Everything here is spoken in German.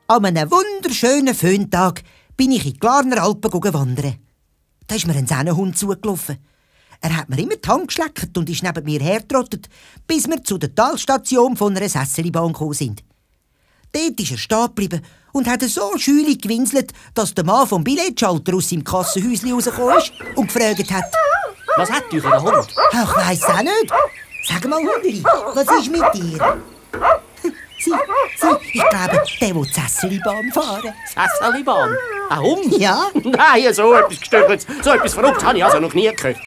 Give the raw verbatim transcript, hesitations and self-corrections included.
An einem wunderschönen Föhntag bin ich in die Glarner Alpen wandern. Da ist mir ein Sennenhund zugelaufen. Er hat mir immer die Hand geschleckt und ist neben mir hergetrottet, bis wir zu der Talstation von einer Sesselibahn gekommen sind. Dort ist er stehen geblieben und hat so schülig gewinselt, dass der Mann vom Billetschalter aus seinem Kassenhäuschen rausgekommen ist und gefragt hat: Was hat euch der Hund? Ich weiss auch nicht. Sag mal, Hundeli, was ist mit dir? Sie, sie, ich glaube, der will die Sesselibahn fahren. Sesselibahn? Ein Hund? Ja. Nein, so etwas Gestörtes, so etwas Verrücktes habe ich also noch nie gehört.